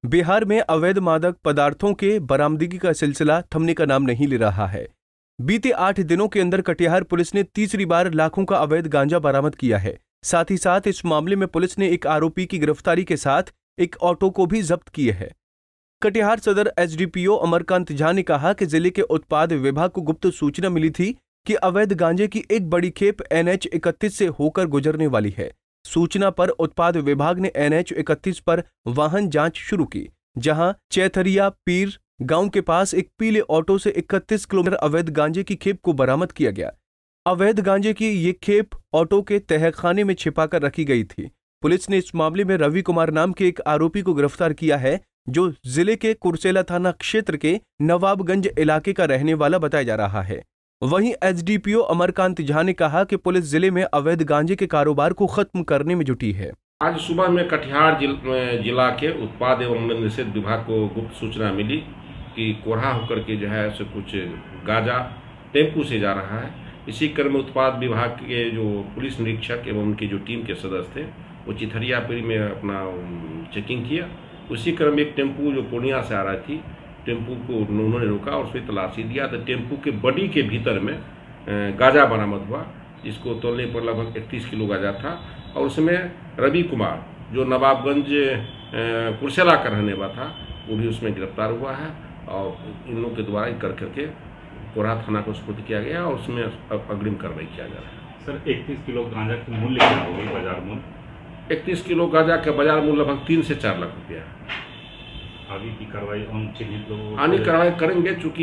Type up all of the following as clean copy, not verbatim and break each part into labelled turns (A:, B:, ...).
A: बिहार में अवैध मादक पदार्थों के बरामदगी का सिलसिला थमने का नाम नहीं ले रहा है। बीते 8 दिनों के अंदर कटिहार पुलिस ने तीसरी बार लाखों का अवैध गांजा बरामद किया है। साथ ही साथ इस मामले में पुलिस ने एक आरोपी की गिरफ्तारी के साथ एक ऑटो को भी जब्त किए है। कटिहार सदर एसडीपीओ अमरकांत झा ने कहा कि जिले के उत्पाद विभाग को गुप्त सूचना मिली थी कि अवैध गांजे की एक बड़ी खेप NH 31 से होकर गुजरने वाली है। सूचना पर उत्पाद विभाग ने NH 31 पर वाहन जांच शुरू की, जहां चैथरिया पीर गांव के पास एक पीले ऑटो से 31 किलोमीटर अवैध गांजे की खेप को बरामद किया गया। अवैध गांजे की ये खेप ऑटो के तहखाने में छिपाकर रखी गई थी। पुलिस ने इस मामले में रवि कुमार नाम के एक आरोपी को गिरफ्तार किया है, जो जिले के कुर्सेला थाना क्षेत्र के नवाबगंज इलाके का रहने वाला बताया जा रहा है। वहीं एसडीपीओ अमरकांत झा ने कहा कि पुलिस जिले में अवैध गांजे के कारोबार को खत्म करने में जुटी है।
B: आज सुबह में कटिहार जिला के उत्पाद एवं निषेध विभाग को गुप्त सूचना मिली कि कोढ़ा होकर के जो है कुछ गांजा टेम्पू से जा रहा है। इसी क्रम में उत्पाद विभाग के जो पुलिस निरीक्षक एवं उनकी जो टीम के सदस्य थे वो चिथरियापुर में अपना चेकिंग किया। उसी क्रम में एक टेम्पू जो पूर्णिया से आ रही थी, टेम्पू को उन्होंने रोका और उसमें तलाशी दिया तो टेम्पू के बॉडी के भीतर में गांजा बरामद हुआ, जिसको तोलने पर लगभग 31 किलो गांजा था। और उसमें रवि कुमार जो नवाबगंज कुर्सेला का रहने वाला था वो भी उसमें गिरफ्तार हुआ है और इन लोगों के द्वारा कर करके कोढ़ा थाना को सुपुर्द किया गया और उसमें अग्रिम कार्रवाई किया जा रहा है।
C: सर 31 किलो गांजा की मूल्य क्या होगी बाजार मूल्य?
B: 31 किलो गांजा का बाजार मूल्य लगभग 3 से 4 लाख रुपया है।
C: आगे की कार्रवाई
B: आगे कार्रवाई करेंगे, चूँकि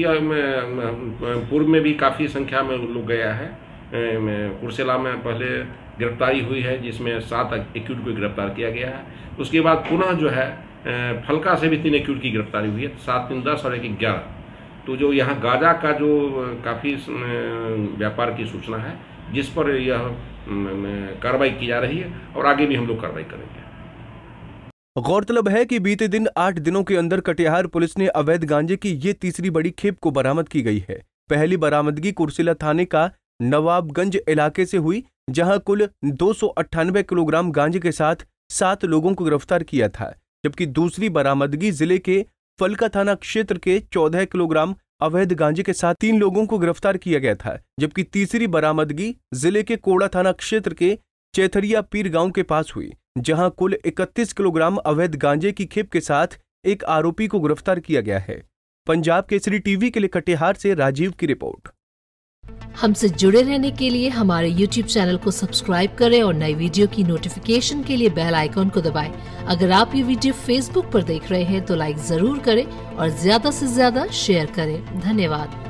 B: पूर्व में भी काफ़ी संख्या में लोग गया है। कुर्सेला में पहले गिरफ्तारी हुई है जिसमें 7 एक्यूट को गिरफ्तार किया गया है। उसके बाद पुनः जो है फलका से भी 3 एक्यूट की गिरफ्तारी हुई है, 7, 3, 10 और 1, 11। तो जो यहाँ गांजा का जो काफ़ी व्यापार की सूचना है जिस पर यह कार्रवाई की जा रही है और आगे भी हम लोग कार्रवाई करेंगे।
A: गौरतलब है कि बीते दिन 8 दिनों के अंदर कटिहार पुलिस ने अवैध गांजे की ये तीसरी बड़ी खेप को बरामद की गई है। पहली बरामदगी कुर्सेला थाने का नवाबगंज इलाके से हुई, जहां कुल 298 किलोग्राम गांजे के साथ 7 लोगों को गिरफ्तार किया था, जबकि दूसरी बरामदगी जिले के फलका थाना क्षेत्र के 14 किलोग्राम अवैध गांजे के साथ 3 लोगों को गिरफ्तार किया गया था, जबकि तीसरी बरामदगी जिले के कोड़ा थाना क्षेत्र के चैथरिया पीर गांव के पास हुई, जहां कुल 31 किलोग्राम अवैध गांजे की खेप के साथ एक आरोपी को गिरफ्तार किया गया है। पंजाब केसरी टीवी के लिए कटिहार से राजीव की रिपोर्ट।
D: हमसे जुड़े रहने के लिए हमारे YouTube चैनल को सब्सक्राइब करें और नई वीडियो की नोटिफिकेशन के लिए बेल आइकॉन को दबाएं। अगर आप ये वीडियो Facebook पर देख रहे हैं तो लाइक जरूर करें और ज्यादा से ज्यादा शेयर करें। धन्यवाद।